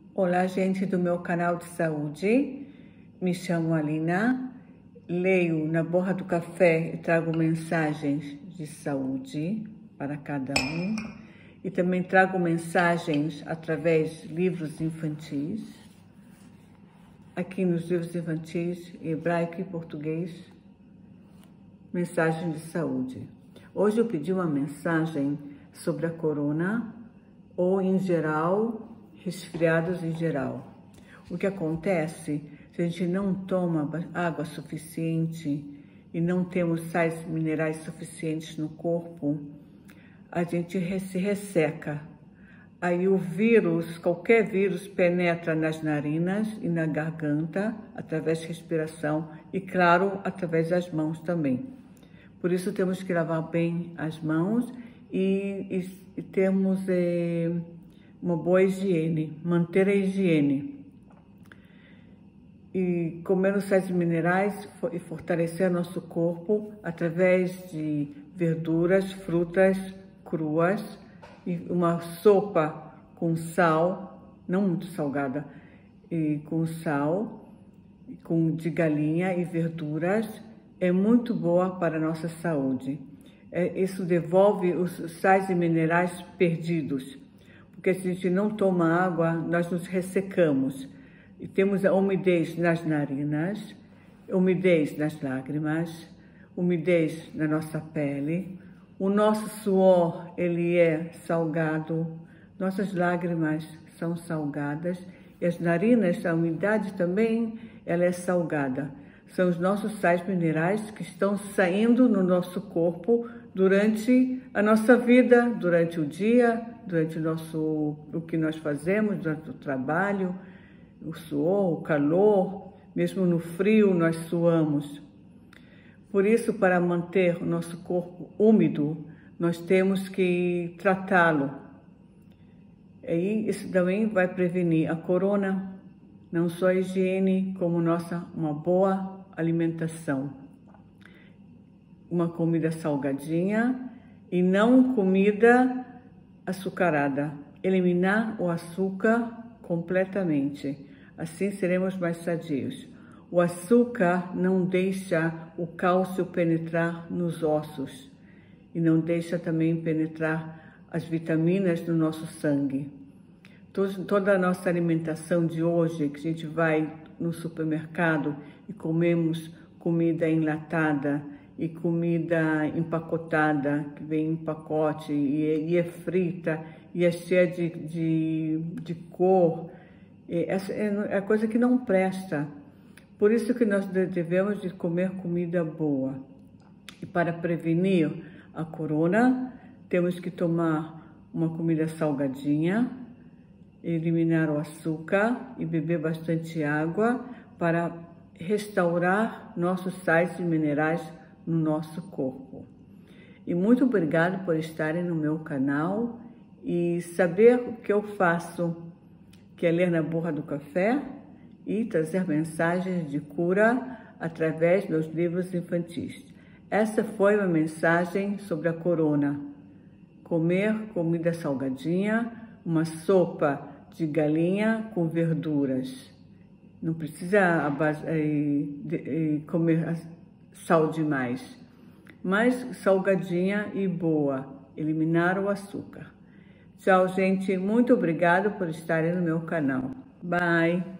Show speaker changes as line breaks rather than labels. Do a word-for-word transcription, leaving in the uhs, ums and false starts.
Olá, gente do meu canal de saúde. Me chamo Alina, leio na borra do café e trago mensagens de saúde para cada um. E também trago mensagens através de livros infantis. Aqui nos livros infantis, em hebraico e português, mensagem de saúde. Hoje eu pedi uma mensagem sobre a corona, ou em geral, resfriados em geral. O que acontece se a gente não toma água suficiente e não temos sais minerais suficientes no corpo, a gente se resseca. Aí o vírus, qualquer vírus, penetra nas narinas e na garganta, através da respiração e, claro, através das mãos também. Por isso temos que lavar bem as mãos e, e, e temos eh, uma boa higiene, manter a higiene. E comer os sais minerais e fortalecer nosso corpo através de verduras, frutas cruas e uma sopa com sal, não muito salgada, e com sal, com, de galinha e verduras, é muito boa para a nossa saúde. É, isso devolve os sais e minerais perdidos, porque se a gente não toma água, nós nos ressecamos. E temos a umidez nas narinas, umidez nas lágrimas, umidez na nossa pele. O nosso suor, ele é salgado, nossas lágrimas são salgadas e as narinas, a umidade também, ela é salgada. São os nossos sais minerais que estão saindo no nosso corpo durante a nossa vida, durante o dia, durante o, nosso, o que nós fazemos, durante o trabalho, o suor, o calor, mesmo no frio nós suamos. Por isso, para manter o nosso corpo úmido, nós temos que tratá-lo. E isso também vai prevenir a corona, não só a higiene, como nossa, uma boa alimentação. Uma comida salgadinha e não comida açucarada. Eliminar o açúcar completamente. Assim seremos mais sadios. O açúcar não deixa o cálcio penetrar nos ossos e não deixa também penetrar as vitaminas no nosso sangue. Toda a nossa alimentação de hoje, que a gente vai no supermercado e comemos comida enlatada e comida empacotada, que vem em pacote e é, e é frita e é cheia de, de, de cor, essa é a coisa que não presta. Por isso que nós devemos de comer comida boa. E para prevenir a corona, temos que tomar uma comida salgadinha, eliminar o açúcar e beber bastante água para restaurar nossos sais e minerais no nosso corpo. E muito obrigado por estarem no meu canal e saber o que eu faço, que é ler na borra do café e trazer mensagens de cura através dos livros infantis. Essa foi uma mensagem sobre a corona. Comer comida salgadinha, uma sopa de galinha com verduras. Não precisa comer sal demais, mas salgadinha e boa. Eliminar o açúcar. Tchau, gente. Muito obrigado por estarem no meu canal. Bye!